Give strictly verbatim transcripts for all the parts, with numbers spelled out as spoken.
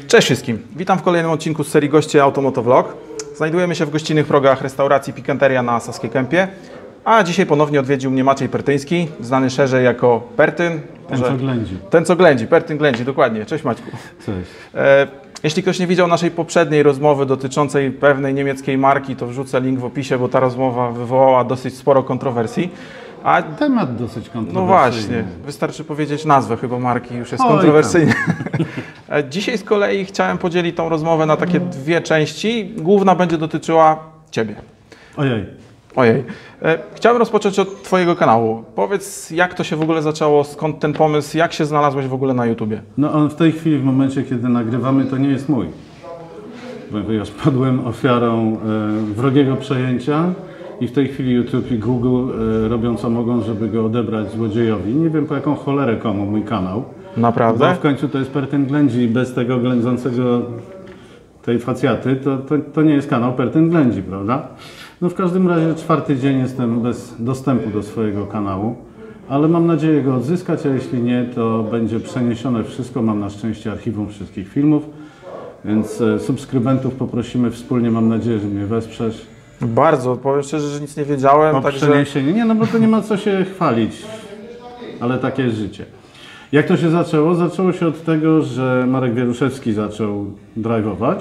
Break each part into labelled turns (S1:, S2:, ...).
S1: Cześć wszystkim, witam w kolejnym odcinku z serii Goście Automotovlog. Znajdujemy się w gościnnych progach restauracji Pikanteria na Saskiej Kępie, a dzisiaj ponownie odwiedził mnie Maciej Pertyński, znany szerzej jako Pertyn.
S2: Ten co ględzi.
S1: Ten co ględzi, Pertyn ględzi, dokładnie. Cześć Maćku.
S2: Cześć.
S1: E, jeśli ktoś nie widział naszej poprzedniej rozmowy dotyczącej pewnej niemieckiej marki, to wrzucę link w opisie, bo ta rozmowa wywołała dosyć sporo kontrowersji. A
S2: temat dosyć kontrowersyjny.
S1: No właśnie, wystarczy powiedzieć nazwę chyba marki, już jest
S2: Oj,
S1: kontrowersyjny. Dzisiaj z kolei chciałem podzielić tą rozmowę na takie dwie części. Główna będzie dotyczyła Ciebie.
S2: Ojej.
S1: Ojej. Chciałem rozpocząć od Twojego kanału. Powiedz, jak to się w ogóle zaczęło, skąd ten pomysł, jak się znalazłeś w ogóle na YouTubie?
S2: No on w tej chwili, w momencie kiedy nagrywamy, to nie jest mój. Ponieważ padłem ofiarą e, wrogiego przejęcia i w tej chwili YouTube i Google e, robią co mogą, żeby go odebrać złodziejowi. Nie wiem po jaką cholerę komu mój kanał.
S1: Naprawdę?
S2: Bo w końcu to jest Pertyn ględzi i bez tego ględzącego tej facjaty to, to, to nie jest kanał Pertyn ględzi, prawda? No w każdym razie czwarty dzień jestem bez dostępu do swojego kanału, ale mam nadzieję go odzyskać, a jeśli nie, to będzie przeniesione wszystko. Mam na szczęście archiwum wszystkich filmów, więc e, subskrybentów poprosimy wspólnie, mam nadzieję, że mnie wesprzesz.
S1: Bardzo, powiem szczerze, że nic nie wiedziałem.
S2: O
S1: także...
S2: przeniesienie. Nie, no bo to nie ma co się chwalić, ale takie jest życie. Jak to się zaczęło? Zaczęło się od tego, że Marek Wieruszewski zaczął drive'ować.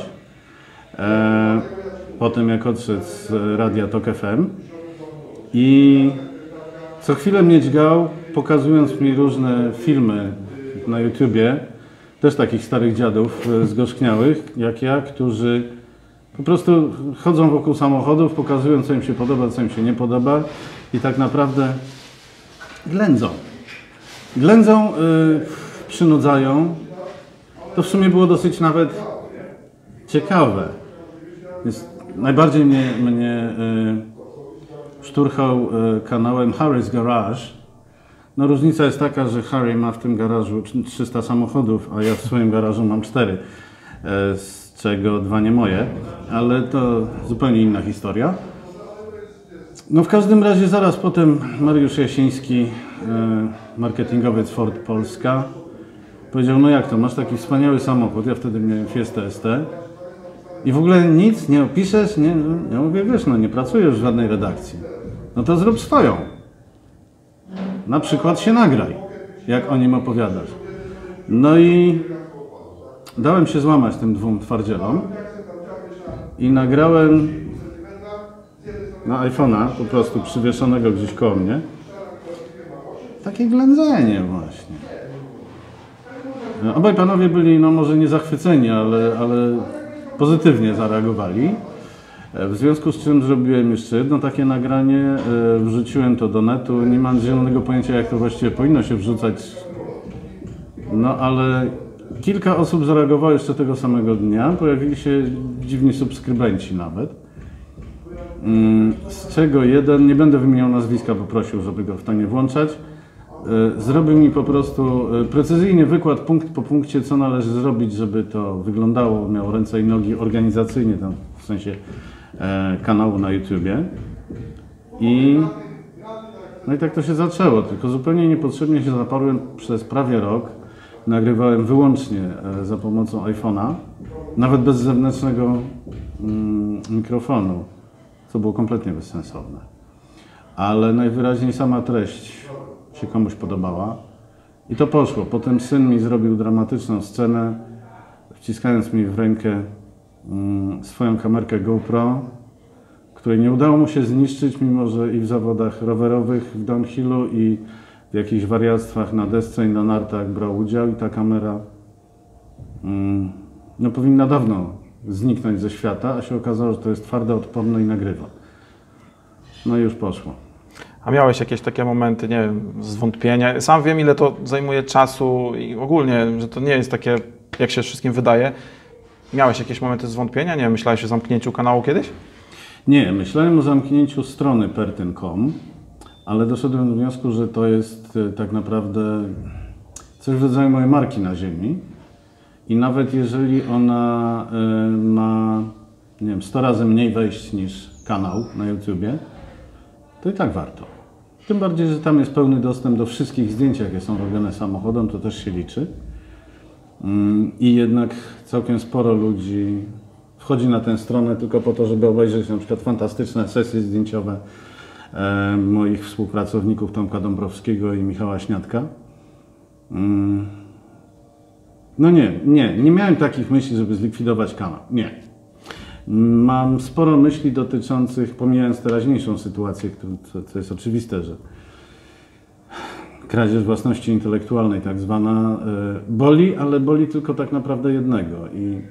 S2: E, potem jak odszedł z radia Tok F M i co chwilę mnie dźgał, pokazując mi różne filmy na YouTubie, też takich starych dziadów zgorzkniałych jak ja, którzy po prostu chodzą wokół samochodów, pokazują co im się podoba, co im się nie podoba i tak naprawdę ględzą. Ględzą, yy, przynudzają. To w sumie było dosyć nawet ciekawe. Więc najbardziej mnie, mnie yy, szturchał yy, kanałem Harry's Garage. No różnica jest taka, że Harry ma w tym garażu trzysta samochodów, a ja w swoim garażu mam cztery, yy, z czego dwa nie moje, ale to zupełnie inna historia. No w każdym razie zaraz potem Mariusz Jasiński, marketingowiec Ford Polska, powiedział, no jak to, masz taki wspaniały samochód, ja wtedy miałem Fiesta S T i w ogóle nic nie opiszesz, nie, ja mówię, wiesz, no nie pracujesz w żadnej redakcji, no to zrób swoją, na przykład się nagraj, jak o nim opowiadasz. No i dałem się złamać tym dwóm twardzielom i nagrałem na iPhone'a, po prostu przywieszonego gdzieś koło mnie, takie ględzenie właśnie. Obaj panowie byli, no może nie zachwyceni, ale, ale pozytywnie zareagowali. W związku z czym zrobiłem jeszcze jedno takie nagranie, wrzuciłem to do netu. Nie mam zielonego pojęcia, jak to właściwie powinno się wrzucać, no ale kilka osób zareagowało jeszcze tego samego dnia. Pojawili się dziwni subskrybenci nawet. Z czego jeden, nie będę wymieniał nazwiska, poprosił, żeby go w to nie włączać, zrobił mi po prostu precyzyjnie wykład punkt po punkcie, co należy zrobić, żeby to wyglądało, miało ręce i nogi organizacyjnie, tam w sensie e, kanału na YouTubie. I no i tak to się zaczęło, tylko zupełnie niepotrzebnie się zaparłem przez prawie rok. Nagrywałem wyłącznie e, za pomocą iPhone'a, nawet bez zewnętrznego mm, mikrofonu, co było kompletnie bezsensowne. Ale najwyraźniej sama treść się komuś podobała i to poszło. Potem syn mi zrobił dramatyczną scenę, wciskając mi w rękę mm, swoją kamerkę GoPro, której nie udało mu się zniszczyć, mimo że i w zawodach rowerowych, w downhillu i w jakichś wariactwach na desce i na nartach brał udział i ta kamera mm, no, powinna dawno zniknąć ze świata, a się okazało, że to jest twarde, odporne i nagrywa. No i już poszło.
S1: A miałeś jakieś takie momenty, nie wiem, zwątpienia? Sam wiem, ile to zajmuje czasu i ogólnie, że to nie jest takie, jak się wszystkim wydaje. Miałeś jakieś momenty zwątpienia? Nie wiem, myślałeś o zamknięciu kanału kiedyś?
S2: Nie, myślałem o zamknięciu strony pertyn kropka com, ale doszedłem do wniosku, że to jest tak naprawdę coś w rodzaju mojej marki na ziemi. I nawet jeżeli ona y, ma, nie wiem, sto razy mniej wejść niż kanał na YouTubie, to i tak warto. Tym bardziej, że tam jest pełny dostęp do wszystkich zdjęć, jakie są robione samochodem, to też się liczy. I jednak całkiem sporo ludzi wchodzi na tę stronę tylko po to, żeby obejrzeć na przykład fantastyczne sesje zdjęciowe e, moich współpracowników Tomka Dąbrowskiego i Michała Śniadka. Mm. No nie, nie, nie miałem takich myśli, żeby zlikwidować kanał. Nie. Mam sporo myśli dotyczących, pomijając teraźniejszą sytuację, co, co jest oczywiste, że kradzież własności intelektualnej tak zwana y, boli, ale boli tylko tak naprawdę jednego. I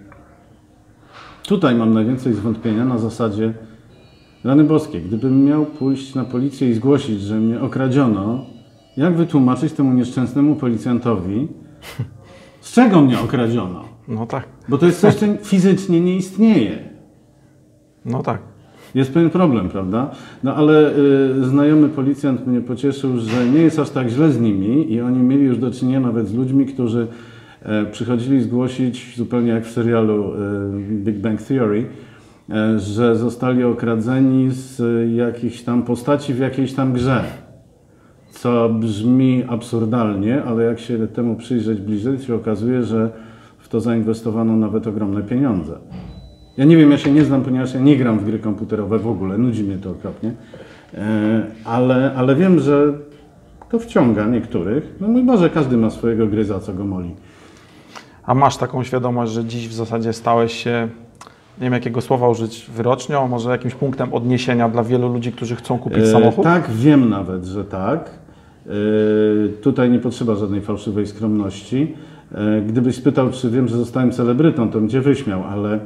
S2: tutaj mam najwięcej zwątpienia na zasadzie rany boskie. Gdybym miał pójść na policję i zgłosić, że mnie okradziono, jak wytłumaczyć temu nieszczęsnemu policjantowi, z czego mnie okradziono?
S1: No tak.
S2: Bo to jest coś, co fizycznie nie istnieje.
S1: No tak.
S2: Jest pewien problem, prawda? No ale y, znajomy policjant mnie pocieszył, że nie jest aż tak źle z nimi i oni mieli już do czynienia nawet z ludźmi, którzy e, przychodzili zgłosić, zupełnie jak w serialu e, Big Bang Theory, e, że zostali okradzeni z e, jakichś tam postaci w jakiejś tam grze. Co brzmi absurdalnie, ale jak się temu przyjrzeć bliżej, to się okazuje, że w to zainwestowano nawet ogromne pieniądze. Ja nie wiem, ja się nie znam, ponieważ ja nie gram w gry komputerowe w ogóle, nudzi mnie to okropnie, ale, ale wiem, że to wciąga niektórych. No mój Boże, każdy ma swojego gryza, co go moli.
S1: A masz taką świadomość, że dziś w zasadzie stałeś się, nie wiem jakiego słowa użyć, wyrocznią, może jakimś punktem odniesienia dla wielu ludzi, którzy chcą kupić samochód?
S2: E, tak, wiem nawet, że tak. E, tutaj nie potrzeba żadnej fałszywej skromności. E, gdybyś spytał, czy wiem, że zostałem celebrytą, to bym cię wyśmiał, ale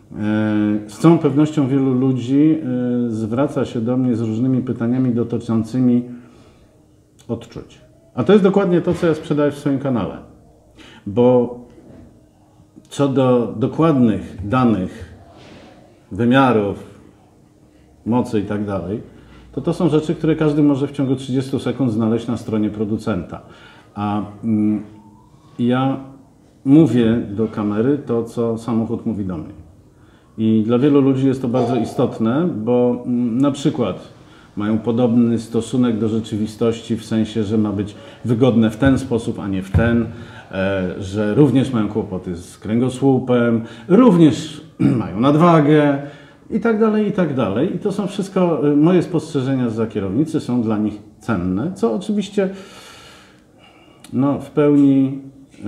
S2: z całą pewnością wielu ludzi zwraca się do mnie z różnymi pytaniami dotyczącymi odczuć. A to jest dokładnie to, co ja sprzedaję w swoim kanale. Bo co do dokładnych danych, wymiarów, mocy i tak dalej, to to są rzeczy, które każdy może w ciągu trzydziestu sekund znaleźć na stronie producenta. A mm, ja mówię do kamery to, co samochód mówi do mnie. I dla wielu ludzi jest to bardzo istotne, bo na przykład mają podobny stosunek do rzeczywistości w sensie, że ma być wygodne w ten sposób, a nie w ten, że również mają kłopoty z kręgosłupem, również mają nadwagę i tak dalej, i tak dalej. I to są wszystko moje spostrzeżenia zza kierownicy, są dla nich cenne, co oczywiście no, w pełni y,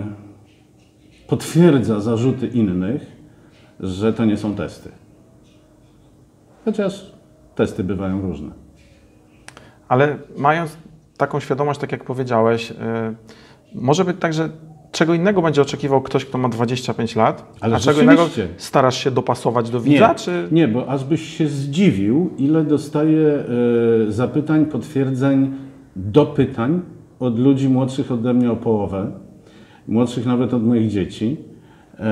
S2: potwierdza zarzuty innych, że to nie są testy. Chociaż testy bywają różne.
S1: Ale mając taką świadomość, tak jak powiedziałeś, yy, może być tak, że czego innego będzie oczekiwał ktoś, kto ma dwadzieścia pięć lat,
S2: ale
S1: a czego innego starasz się dopasować do widza?
S2: Nie,
S1: czy...
S2: nie, bo aż byś się zdziwił, ile dostaję yy, zapytań, potwierdzeń, dopytań od ludzi młodszych ode mnie o połowę, młodszych nawet od moich dzieci, yy,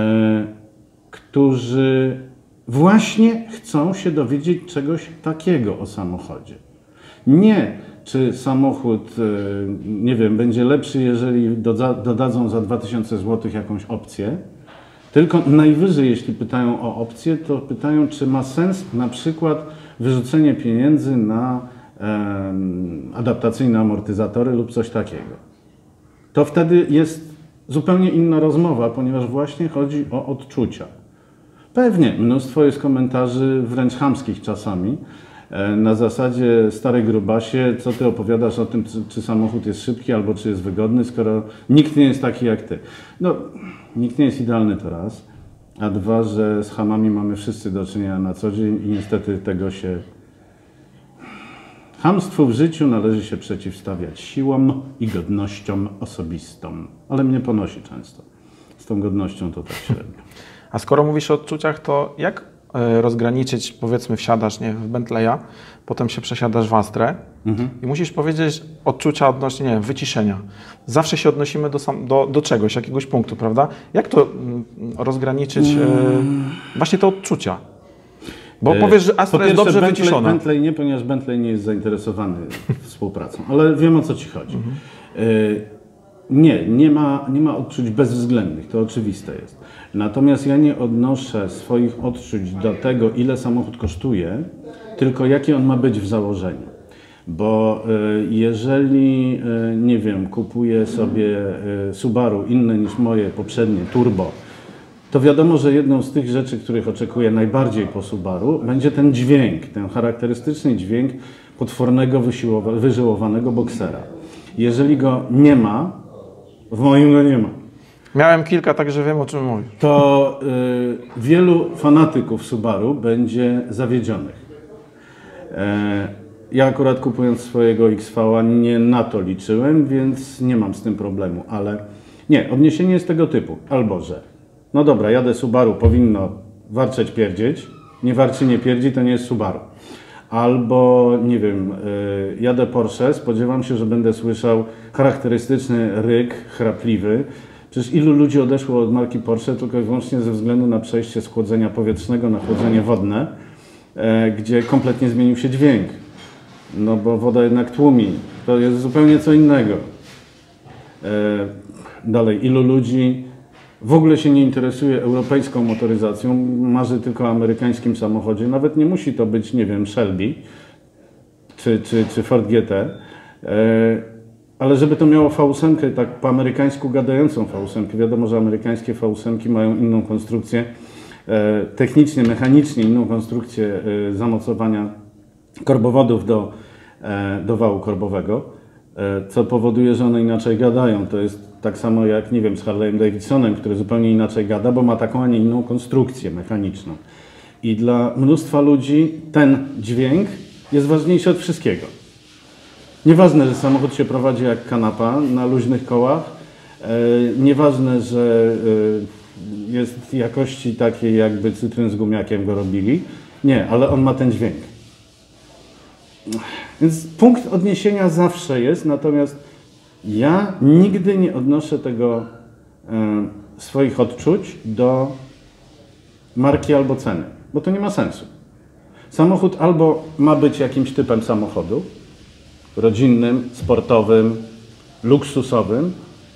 S2: którzy właśnie chcą się dowiedzieć czegoś takiego o samochodzie. Nie, czy samochód, nie wiem, będzie lepszy, jeżeli dodadzą za dwa tysiące złotych jakąś opcję, tylko najwyżej, jeśli pytają o opcję, to pytają, czy ma sens na przykład wyrzucenie pieniędzy na e, adaptacyjne amortyzatory lub coś takiego. To wtedy jest zupełnie inna rozmowa, ponieważ właśnie chodzi o odczucia. Pewnie, mnóstwo jest komentarzy wręcz chamskich czasami, na zasadzie stary grubasie, co ty opowiadasz o tym, czy, czy samochód jest szybki albo czy jest wygodny, skoro nikt nie jest taki jak ty. No, nikt nie jest idealny to raz, a dwa, że z chamami mamy wszyscy do czynienia na co dzień i niestety tego się... Chamstwu w życiu należy się przeciwstawiać siłą i godnością osobistą, ale mnie ponosi często. Z tą godnością to tak średnio.
S1: A skoro mówisz o odczuciach, to jak rozgraniczyć, powiedzmy wsiadasz nie, w Bentleya, potem się przesiadasz w Astrę mhm. i musisz powiedzieć odczucia odnośnie, nie wiem, wyciszenia. Zawsze się odnosimy do, sam, do, do czegoś, jakiegoś punktu, prawda? Jak to mm, rozgraniczyć mm. e, właśnie te odczucia? Bo powiesz, że Astra jest dobrze
S2: Bentley,
S1: wyciszona.
S2: Bentley nie, ponieważ Bentley nie jest zainteresowany współpracą, ale wiem, o co ci chodzi. Mhm. E, Nie, nie ma, nie ma odczuć bezwzględnych, to oczywiste jest. Natomiast ja nie odnoszę swoich odczuć do tego, ile samochód kosztuje, tylko jaki on ma być w założeniu. Bo jeżeli, nie wiem, kupuję sobie Subaru inne niż moje poprzednie Turbo, to wiadomo, że jedną z tych rzeczy, których oczekuję najbardziej po Subaru, będzie ten dźwięk, ten charakterystyczny dźwięk potwornego wyżyłowanego boksera. Jeżeli go nie ma, w moim go nie ma.
S1: Miałem kilka, także wiem, o czym mówisz.
S2: To y, wielu fanatyków Subaru będzie zawiedzionych. E, ja akurat kupując swojego X V a nie na to liczyłem, więc nie mam z tym problemu, ale nie, odniesienie jest tego typu, albo że no dobra, jadę Subaru, powinno warczeć, pierdzieć, nie warczy, nie pierdzi, to nie jest Subaru. Albo, nie wiem, y, jadę Porsche, spodziewam się, że będę słyszał charakterystyczny ryk chrapliwy. Przecież ilu ludzi odeszło od marki Porsche tylko i wyłącznie ze względu na przejście z chłodzenia powietrznego na chłodzenie wodne, e, gdzie kompletnie zmienił się dźwięk. No bo woda jednak tłumi. To jest zupełnie co innego. E, dalej, ilu ludzi w ogóle się nie interesuje europejską motoryzacją, marzy tylko o amerykańskim samochodzie. Nawet nie musi to być, nie wiem, Shelby czy, czy, czy Ford G T. E, Ale żeby to miało V osiem, tak po amerykańsku gadającą V osiem, wiadomo, że amerykańskie V osiem mają inną konstrukcję, e, technicznie, mechanicznie inną konstrukcję e, zamocowania korbowodów do, e, do wału korbowego, e, co powoduje, że one inaczej gadają. To jest tak samo jak, nie wiem, z Harley'em Davidsonem, który zupełnie inaczej gada, bo ma taką, a nie inną konstrukcję mechaniczną. I dla mnóstwa ludzi ten dźwięk jest ważniejszy od wszystkiego. Nieważne, że samochód się prowadzi jak kanapa na luźnych kołach, e, nieważne, że e, jest jakości takiej, jakby cytryn z gumiakiem go robili. Nie, ale on ma ten dźwięk. Więc punkt odniesienia zawsze jest, natomiast ja nigdy nie odnoszę tego e, swoich odczuć do marki albo ceny, bo to nie ma sensu. Samochód albo ma być jakimś typem samochodu, rodzinnym, sportowym, luksusowym,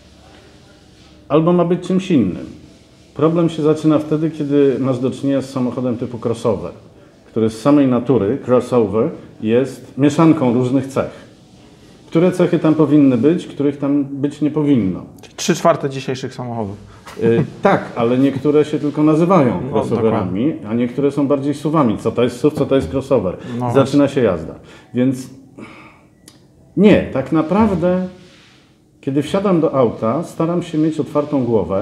S2: albo ma być czymś innym. Problem się zaczyna wtedy, kiedy masz do czynienia z samochodem typu crossover, który z samej natury, crossover, jest mieszanką różnych cech. Które cechy tam powinny być, których tam być nie powinno.
S1: Trzy czwarte dzisiejszych samochodów.
S2: Yy, tak, ale niektóre się tylko nazywają crossoverami, a niektóre są bardziej suwami. Co to jest suw, co to jest crossover.
S1: No
S2: Zaczyna
S1: właśnie.
S2: się jazda. Więc nie, tak naprawdę, kiedy wsiadam do auta, staram się mieć otwartą głowę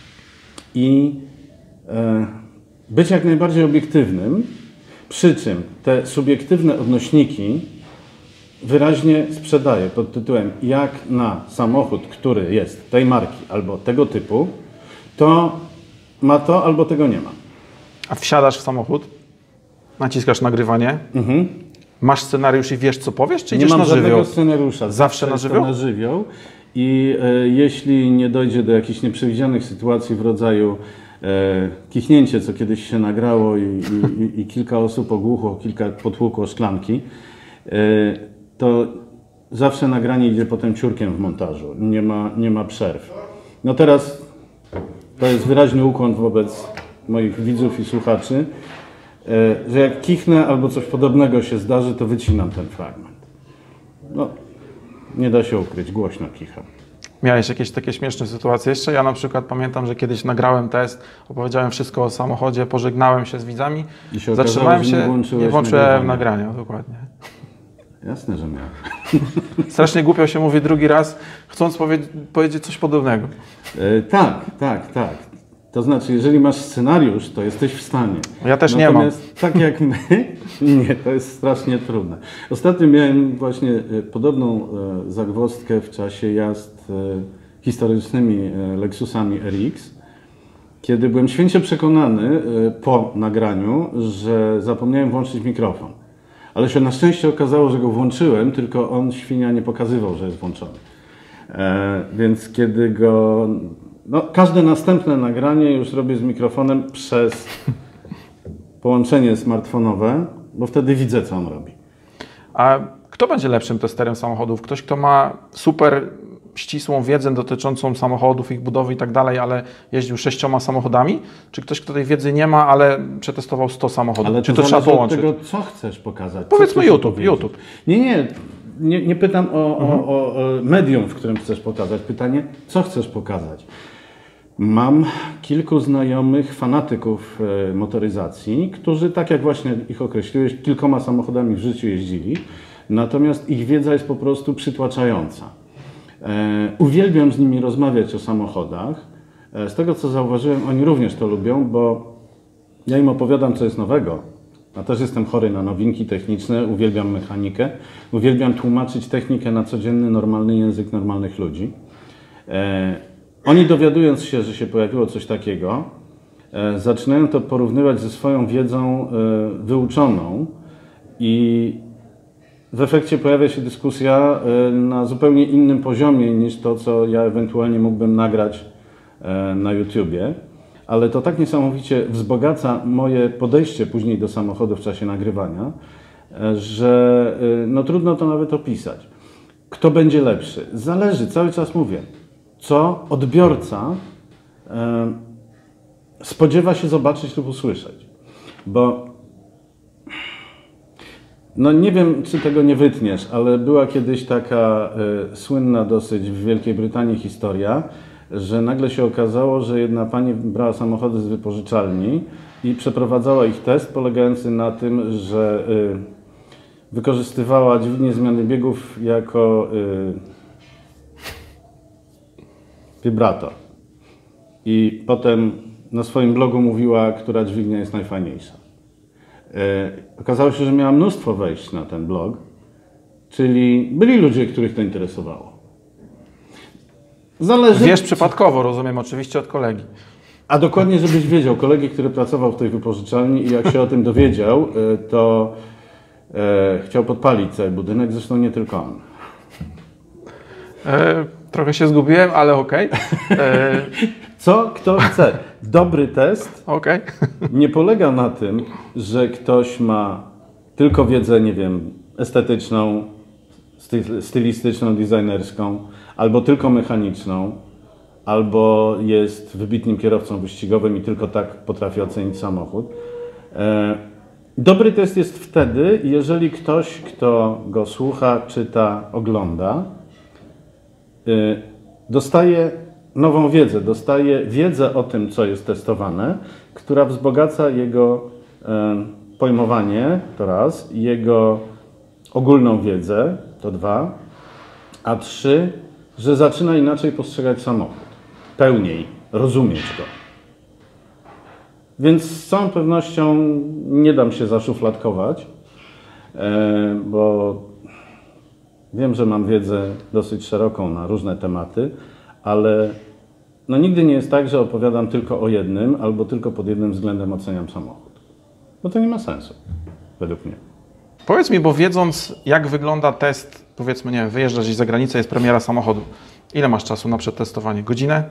S2: i e, być jak najbardziej obiektywnym, przy czym te subiektywne odnośniki wyraźnie sprzedaję pod tytułem jak na samochód, który jest tej marki albo tego typu, to ma to albo tego nie ma.
S1: A wsiadasz w samochód, naciskasz nagrywanie,
S2: Mhm.
S1: masz scenariusz i wiesz, co powiesz, czy
S2: Nie
S1: idziesz
S2: mam
S1: na
S2: żadnego
S1: żywioł?
S2: scenariusza.
S1: Zawsze na
S2: jest to
S1: żywioł?
S2: na żywioł. I e, jeśli nie dojdzie do jakichś nieprzewidzianych sytuacji w rodzaju e, kichnięcie, co kiedyś się nagrało i, i, i, i kilka osób ogłuchło, kilka potłukło szklanki, e, to zawsze nagranie idzie potem ciurkiem w montażu. Nie ma, nie ma przerw. No teraz to jest wyraźny ukłon wobec moich widzów i słuchaczy, e, że jak kichnę albo coś podobnego się zdarzy, to wycinam ten fragment. No, nie da się ukryć, głośno kicham.
S1: Miałeś jakieś takie śmieszne sytuacje jeszcze? Ja na przykład pamiętam, że kiedyś nagrałem test, opowiedziałem wszystko o samochodzie, pożegnałem się z widzami,
S2: I się
S1: zatrzymałem
S2: okazało, że nie
S1: się,
S2: włączyłeś
S1: nie włączyłem
S2: nagrywania.
S1: nagrania, dokładnie.
S2: Jasne, że miałem.
S1: Strasznie głupio się mówi drugi raz, chcąc powie powiedzieć coś podobnego.
S2: E, tak, tak, tak. To znaczy, jeżeli masz scenariusz, to jesteś w stanie.
S1: Ja też nie mam.
S2: Natomiast tak jak my, nie, to jest strasznie trudne. Ostatnio miałem właśnie e, podobną e, zagwozdkę w czasie jazd e, historycznymi e, Lexusami R X, kiedy byłem święcie przekonany e, po nagraniu, że zapomniałem włączyć mikrofon. Ale się na szczęście okazało, że go włączyłem, tylko on, świnia, nie pokazywał, że jest włączony. E, więc kiedy go... No, każde następne nagranie już robię z mikrofonem przez połączenie smartfonowe, bo wtedy widzę, co on robi.
S1: A kto będzie lepszym testerem samochodów? Ktoś, kto ma super ścisłą wiedzę dotyczącą samochodów, ich budowy i tak dalej, ale jeździł sześcioma samochodami? Czy ktoś, kto tej wiedzy nie ma, ale przetestował sto samochodów?
S2: Ale
S1: Czy
S2: to,
S1: to trzeba
S2: zależy
S1: połączyć?
S2: od tego, co chcesz pokazać.
S1: Powiedzmy
S2: chcesz
S1: YouTube,
S2: powiedzieć.
S1: YouTube.
S2: Nie, nie, nie, nie pytam o,
S1: Mhm.
S2: o, o, o medium, w którym chcesz pokazać. Pytanie, co chcesz pokazać. Mam kilku znajomych fanatyków e, motoryzacji, którzy, tak jak właśnie ich określiłeś, kilkoma samochodami w życiu jeździli, natomiast ich wiedza jest po prostu przytłaczająca. E, uwielbiam z nimi rozmawiać o samochodach. E, z tego, co zauważyłem, oni również to lubią, bo ja im opowiadam, co jest nowego. Ja też jestem chory na nowinki techniczne, uwielbiam mechanikę, uwielbiam tłumaczyć technikę na codzienny, normalny język normalnych ludzi. E, Oni dowiadując się, że się pojawiło coś takiego, e, zaczynają to porównywać ze swoją wiedzą e, wyuczoną i w efekcie pojawia się dyskusja e, na zupełnie innym poziomie niż to, co ja ewentualnie mógłbym nagrać e, na YouTubie. Ale to tak niesamowicie wzbogaca moje podejście później do samochodu w czasie nagrywania, e, że e, no, trudno to nawet opisać. Kto będzie lepszy? Zależy, cały czas mówię. Co odbiorca e, spodziewa się zobaczyć lub usłyszeć. Bo no nie wiem, czy tego nie wytniesz, ale była kiedyś taka e, słynna dosyć w Wielkiej Brytanii historia, że nagle się okazało, że jedna pani brała samochody z wypożyczalni i przeprowadzała ich test polegający na tym, że e, wykorzystywała dźwignię zmiany biegów jako e, wibrator. I potem na swoim blogu mówiła, która dźwignia jest najfajniejsza. E, okazało się, że miała mnóstwo wejść na ten blog, czyli byli ludzie, których to interesowało. Zależy...
S1: Wiesz przypadkowo, rozumiem, oczywiście od kolegi.
S2: A dokładnie, żebyś wiedział, kolegi, który pracował w tej wypożyczalni i jak się o tym dowiedział, e, to e, chciał podpalić cały budynek, zresztą nie tylko on.
S1: E, trochę się zgubiłem, ale okej. Okay.
S2: Co kto chce? Dobry test
S1: Okay.
S2: nie polega na tym, że ktoś ma tylko wiedzę, nie wiem, estetyczną, stylistyczną, designerską, albo tylko mechaniczną, albo jest wybitnym kierowcą wyścigowym i tylko tak potrafi ocenić samochód. Dobry test jest wtedy, jeżeli ktoś, kto go słucha, czyta, ogląda, dostaje nową wiedzę, dostaje wiedzę o tym, co jest testowane, która wzbogaca jego pojmowanie, to raz, jego ogólną wiedzę, to dwa, a trzy, że zaczyna inaczej postrzegać samochód, pełniej, rozumieć go. Więc z całą pewnością nie dam się zaszufladkować, bo wiem, że mam wiedzę dosyć szeroką na różne tematy, ale no nigdy nie jest tak, że opowiadam tylko o jednym albo tylko pod jednym względem oceniam samochód. Bo to nie ma sensu, według mnie.
S1: Powiedz mi, bo wiedząc, jak wygląda test, powiedzmy, nie wiem, wyjeżdżasz gdzieś za granicę, jest premiera samochodu. Ile masz czasu na przetestowanie? Godzinę?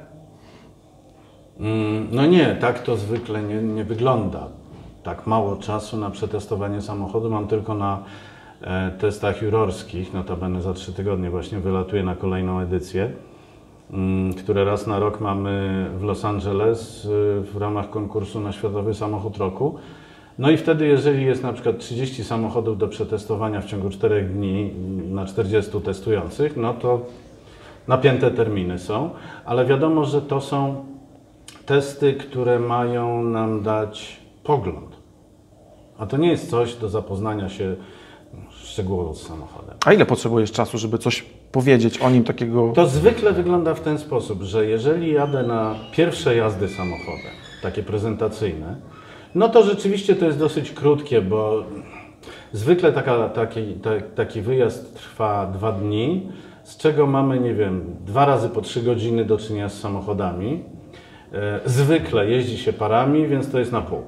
S2: Mm, no nie, tak to zwykle nie, nie wygląda. Tak mało czasu na przetestowanie samochodu mam tylko na e, testach jurorskich. Notabene za trzy tygodnie właśnie wylatuję na kolejną edycję, mm, które raz na rok mamy w Los Angeles y, w ramach konkursu na Światowy Samochód Roku. No i wtedy, jeżeli jest na przykład trzydzieści samochodów do przetestowania w ciągu czterech dni na czterdziestu testujących, no to napięte terminy są, ale wiadomo, że to są testy, które mają nam dać pogląd. A to nie jest coś do zapoznania się szczegółowo z samochodem.
S1: A ile potrzebujesz czasu, żeby coś powiedzieć o nim takiego?
S2: To zwykle wygląda w ten sposób, że jeżeli jadę na pierwsze jazdy samochodem, takie prezentacyjne, no to rzeczywiście to jest dosyć krótkie, bo zwykle taka, taki, ta, taki wyjazd trwa dwa dni, z czego mamy, nie wiem, dwa razy po trzy godziny do czynienia z samochodami. E, zwykle jeździ się parami, więc to jest na pół.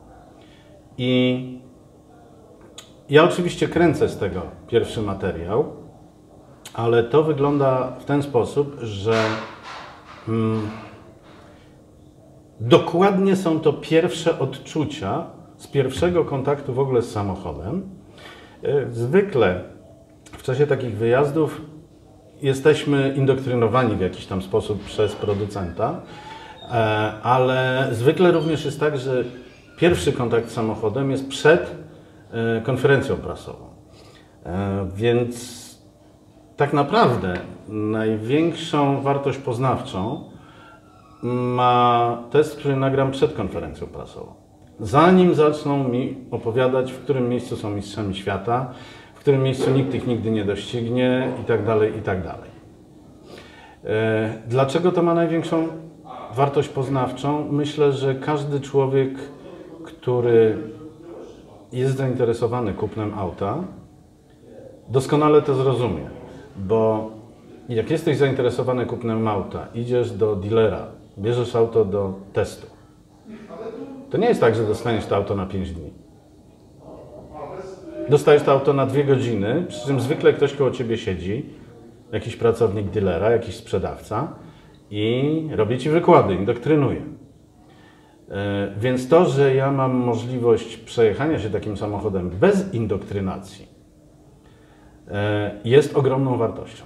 S2: I ja oczywiście kręcę z tego pierwszy materiał, ale to wygląda w ten sposób, że mm, dokładnie są to pierwsze odczucia z pierwszego kontaktu w ogóle z samochodem. Zwykle w czasie takich wyjazdów jesteśmy indoktrynowani w jakiś tam sposób przez producenta, ale zwykle również jest tak, że pierwszy kontakt z samochodem jest przed konferencją prasową. Więc tak naprawdę największą wartość poznawczą ma test, który nagram przed konferencją prasową. Zanim zaczną mi opowiadać, w którym miejscu są mistrzami świata, w którym miejscu nikt ich nigdy nie doścignie i tak dalej, i tak dalej. Dlaczego to ma największą wartość poznawczą? Myślę, że każdy człowiek, który jest zainteresowany kupnem auta, doskonale to zrozumie, bo jak jesteś zainteresowany kupnem auta, idziesz do dealera, bierzesz auto do testu, to nie jest tak, że dostaniesz to auto na pięć dni. Dostajesz to auto na dwie godziny, przy czym zwykle ktoś koło ciebie siedzi, jakiś pracownik dealera, jakiś sprzedawca i robi ci wykłady, indoktrynuje. Więc to, że ja mam możliwość przejechania się takim samochodem bez indoktrynacji, jest ogromną wartością.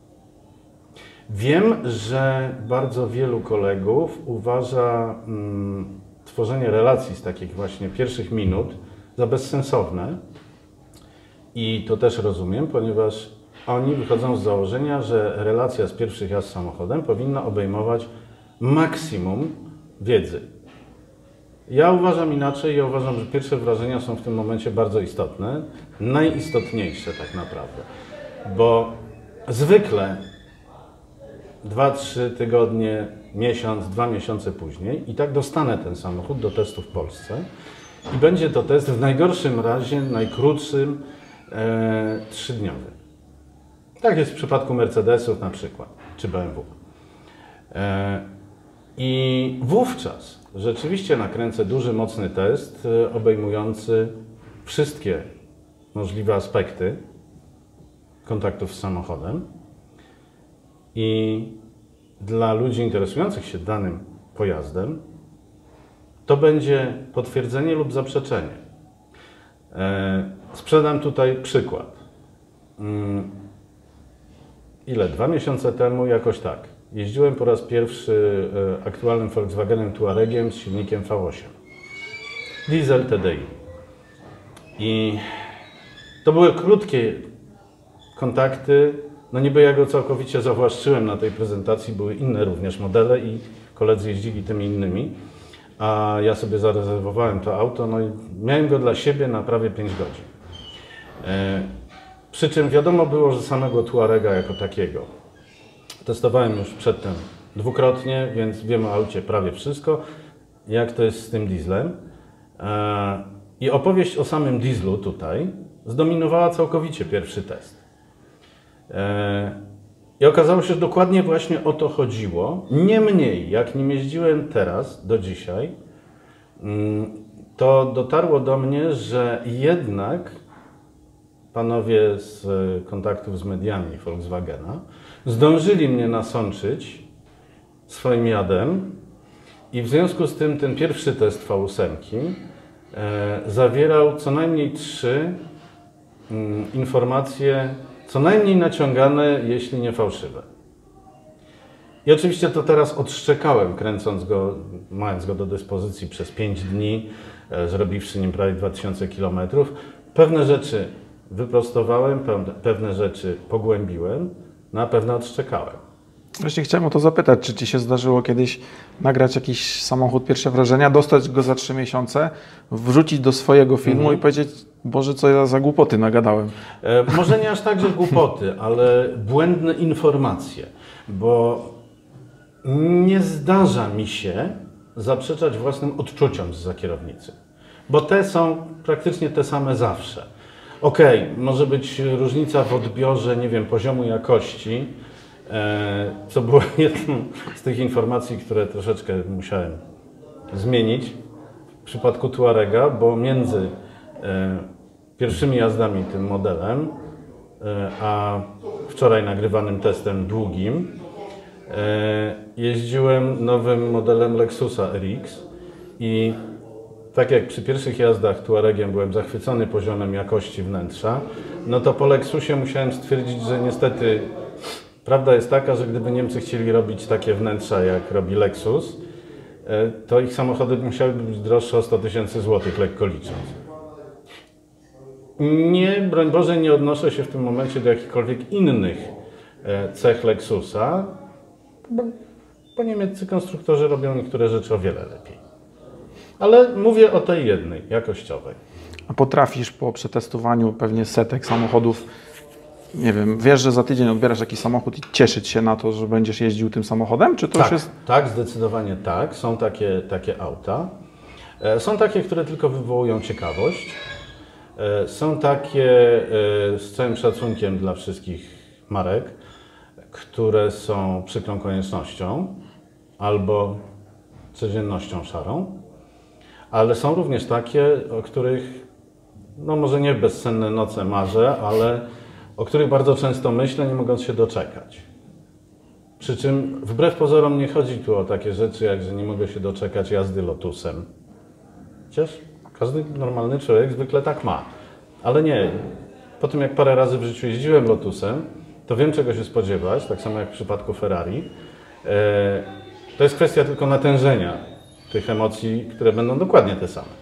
S2: Wiem, że bardzo wielu kolegów uważa mm, tworzenie relacji z takich właśnie pierwszych minut za bezsensowne i to też rozumiem, ponieważ oni wychodzą z założenia, że relacja z pierwszych jazd samochodem powinna obejmować maksimum wiedzy. Ja uważam inaczej, ja uważam, że pierwsze wrażenia są w tym momencie bardzo istotne, najistotniejsze tak naprawdę, bo zwykle dwa, trzy tygodnie, miesiąc, dwa miesiące później i tak dostanę ten samochód do testu w Polsce i będzie to test w najgorszym razie, najkrótszym, e, trzydniowy. Tak jest w przypadku Mercedesów na przykład, czy B M W. E, I wówczas rzeczywiście nakręcę duży, mocny test e, obejmujący wszystkie możliwe aspekty kontaktów z samochodem. I dla ludzi interesujących się danym pojazdem to będzie potwierdzenie lub zaprzeczenie. E, sprzedam tutaj przykład. Mm, ile? Dwa miesiące temu jakoś tak. Jeździłem po raz pierwszy e, aktualnym Volkswagenem Touaregiem z silnikiem V osiem. Diesel T D I. I to były krótkie kontakty. No niby ja go całkowicie zawłaszczyłem na tej prezentacji, były inne również modele i koledzy jeździli tymi innymi, a ja sobie zarezerwowałem to auto, no i miałem go dla siebie na prawie pięć godzin. E, przy czym wiadomo było, że samego Touarega jako takiego testowałem już przedtem dwukrotnie, więc wiem o aucie prawie wszystko, jak to jest z tym dieslem. E, I opowieść o samym dieslu tutaj zdominowała całkowicie pierwszy test. I okazało się, że dokładnie właśnie o to chodziło. Niemniej, jak nim jeździłem teraz, do dzisiaj, to dotarło do mnie, że jednak panowie z kontaktów z mediami Volkswagena zdążyli mnie nasączyć swoim jadem i w związku z tym ten pierwszy test V osiem zawierał co najmniej trzy informacje co najmniej naciągane, jeśli nie fałszywe. I oczywiście to teraz odszczekałem, kręcąc go, mając go do dyspozycji przez pięć dni, e, zrobiwszy nim prawie dwa tysiące kilometrów. Pewne rzeczy wyprostowałem, pewne rzeczy pogłębiłem, na pewno odszczekałem.
S1: Właśnie chciałem o to zapytać, czy Ci się zdarzyło kiedyś nagrać jakiś samochód, pierwsze wrażenia, dostać go za trzy miesiące, wrzucić do swojego filmu mhm. i powiedzieć, Boże, co ja za głupoty nagadałem.
S2: E, może nie aż tak, że głupoty, ale błędne informacje, bo nie zdarza mi się zaprzeczać własnym odczuciom zza kierownicy, bo te są praktycznie te same zawsze. Okej, okay, może być różnica w odbiorze, nie wiem, poziomu jakości, co było jedną z tych informacji, które troszeczkę musiałem zmienić w przypadku Touarega, bo między pierwszymi jazdami tym modelem, a wczoraj nagrywanym testem długim, jeździłem nowym modelem Lexusa R X i tak jak przy pierwszych jazdach Touaregiem byłem zachwycony poziomem jakości wnętrza, no to po Lexusie musiałem stwierdzić, że niestety Prawda jest taka, że gdyby Niemcy chcieli robić takie wnętrza, jak robi Lexus, to ich samochody musiałyby być droższe o sto tysięcy złotych, lekko licząc. Nie, broń Boże, nie odnoszę się w tym momencie do jakichkolwiek innych cech Lexusa, bo, bo niemieccy konstruktorzy robią niektóre rzeczy o wiele lepiej. Ale mówię o tej jednej, jakościowej.
S1: A potrafisz po przetestowaniu pewnie setek samochodów, nie wiem, wiesz, że za tydzień odbierasz jakiś samochód i cieszyć się na to, że będziesz jeździł tym samochodem? Czy to
S2: tak,
S1: już jest...
S2: tak, zdecydowanie tak. Są takie, takie auta. Są takie, które tylko wywołują ciekawość. Są takie, z całym szacunkiem dla wszystkich marek, które są przykrą koniecznością albo codziennością szarą, ale są również takie, o których, no może nie w bezsenne noce marzę, ale o których bardzo często myślę, nie mogąc się doczekać. Przy czym wbrew pozorom nie chodzi tu o takie rzeczy, jak że nie mogę się doczekać jazdy Lotusem. Chociaż każdy normalny człowiek zwykle tak ma. Ale nie. Po tym jak parę razy w życiu jeździłem Lotusem, to wiem czego się spodziewać, tak samo jak w przypadku Ferrari. To jest kwestia tylko natężenia tych emocji, które będą dokładnie te same.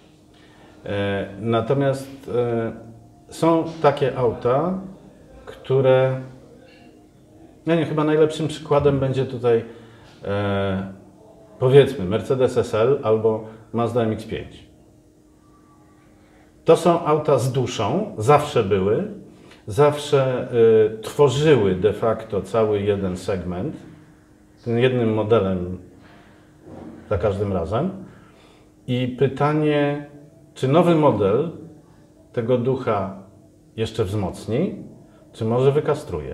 S2: Natomiast są takie auta, które... Ja nie, chyba najlepszym przykładem będzie tutaj powiedzmy Mercedes S L albo Mazda M X pięć. To są auta z duszą, zawsze były, zawsze y, tworzyły de facto cały jeden segment, tym jednym modelem za każdym razem. I pytanie, czy nowy model tego ducha jeszcze wzmocni, czy może wykastruje?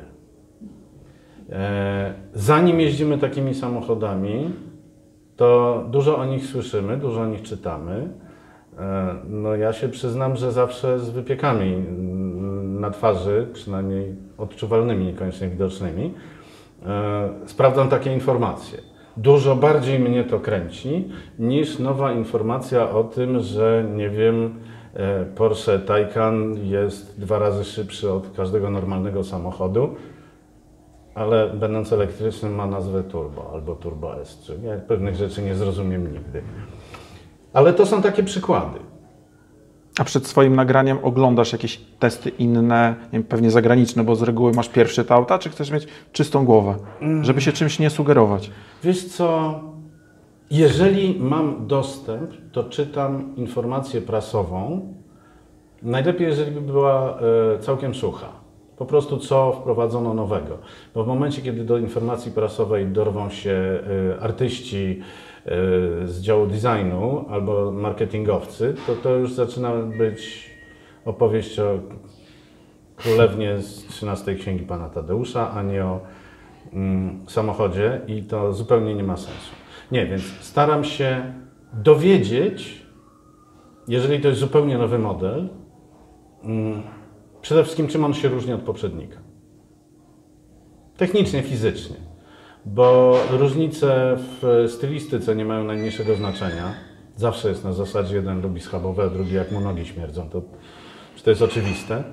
S2: E, zanim jeździmy takimi samochodami, to dużo o nich słyszymy, dużo o nich czytamy. No ja się przyznam, że zawsze z wypiekami na twarzy, przynajmniej odczuwalnymi, niekoniecznie widocznymi, sprawdzam takie informacje. Dużo bardziej mnie to kręci niż nowa informacja o tym, że nie wiem, Porsche Taycan jest dwa razy szybszy od każdego normalnego samochodu, ale będąc elektrycznym ma nazwę Turbo albo Turbo S trzy. Ja pewnych rzeczy nie zrozumiem nigdy. Ale to są takie przykłady.
S1: A przed swoim nagraniem oglądasz jakieś testy inne, nie wiem, pewnie zagraniczne, bo z reguły masz pierwszy te auta, czy chcesz mieć czystą głowę, żeby się czymś nie sugerować?
S2: Wiesz co, jeżeli mam dostęp, to czytam informację prasową. Najlepiej, jeżeli by była e, całkiem sucha. Po prostu co wprowadzono nowego. Bo w momencie, kiedy do informacji prasowej dorwą się e, artyści z działu designu albo marketingowcy, to to już zaczyna być opowieść o królewnie z trzynastej księgi pana Tadeusza, a nie o mm, samochodzie i to zupełnie nie ma sensu. Nie, więc staram się dowiedzieć, jeżeli to jest zupełnie nowy model, mm, przede wszystkim czym on się różni od poprzednika. Technicznie, fizycznie. Bo różnice w stylistyce nie mają najmniejszego znaczenia. Zawsze jest na zasadzie jeden lubi schabowe, a drugi jak mu nogi śmierdzą. To, to jest oczywiste.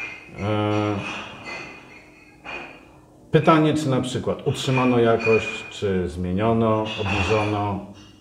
S2: Pytanie, czy na przykład utrzymano jakość, czy zmieniono, obniżono.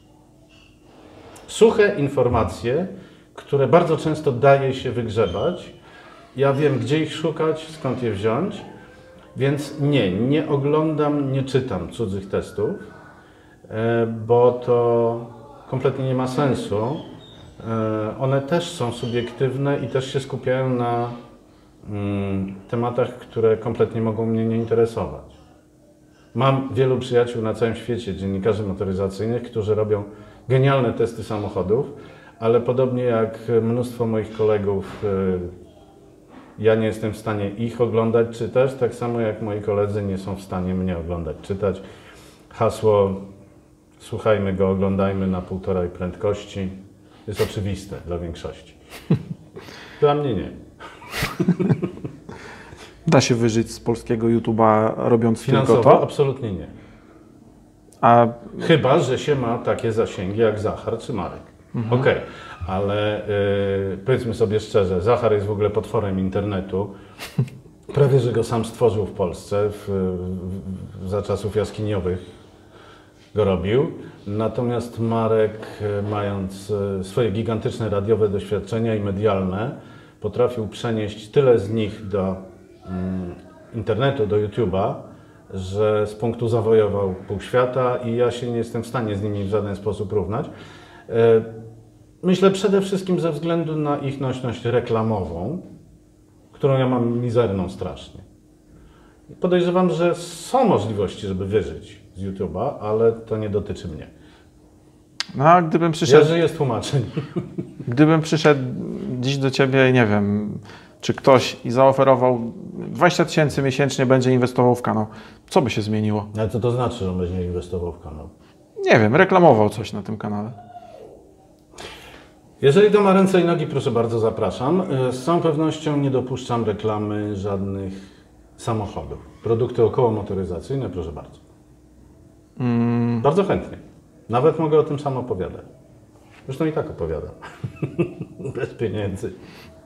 S2: Suche informacje, które bardzo często daje się wygrzebać. Ja wiem, gdzie ich szukać, skąd je wziąć. Więc nie, nie oglądam, nie czytam cudzych testów, bo to kompletnie nie ma sensu. One też są subiektywne i też się skupiają na tematach, które kompletnie mogą mnie nie interesować. Mam wielu przyjaciół na całym świecie, dziennikarzy motoryzacyjnych, którzy robią genialne testy samochodów, ale podobnie jak mnóstwo moich kolegów, ja nie jestem w stanie ich oglądać, czytać, tak samo jak moi koledzy nie są w stanie mnie oglądać, czytać. Hasło słuchajmy go, oglądajmy na półtorej prędkości jest oczywiste dla większości. Dla mnie nie.
S1: Da się wyżyć z polskiego YouTube'a robiąc
S2: finansowo?
S1: tylko to?
S2: Absolutnie nie.
S1: A...
S2: Chyba że się ma takie zasięgi jak Zachar czy Marek. Mhm. Okej, okay. Ale yy, powiedzmy sobie szczerze, Zachar jest w ogóle potworem internetu. prawie że go sam stworzył w Polsce, w, w, za czasów jaskiniowych go robił. Natomiast Marek, mając swoje gigantyczne radiowe doświadczenia i medialne, potrafił przenieść tyle z nich do mm, internetu, do YouTube'a, że z punktu zawojował pół świata i ja się nie jestem w stanie z nimi w żaden sposób równać. Myślę przede wszystkim ze względu na ich nośność reklamową, którą ja mam mizerną strasznie. Podejrzewam, że są możliwości, żeby wyżyć z YouTube'a, ale to nie dotyczy mnie.
S1: No a gdybym przyszedł...
S2: Ja żyję z tłumaczeń.
S1: Gdybym przyszedł dziś do Ciebie i nie wiem, czy ktoś i zaoferował dwadzieścia tysięcy miesięcznie, będzie inwestował w kanał, co by się zmieniło?
S2: Ale co to znaczy, że będzie inwestował w kanał?
S1: Nie wiem, reklamował coś na tym kanale.
S2: Jeżeli to ma ręce i nogi, proszę bardzo, zapraszam. Z całą pewnością nie dopuszczam reklamy żadnych samochodów. Produkty okołomotoryzacyjne, proszę bardzo. Mm. Bardzo chętnie. Nawet mogę o tym sam opowiadać. Zresztą i tak opowiadam. Bez pieniędzy.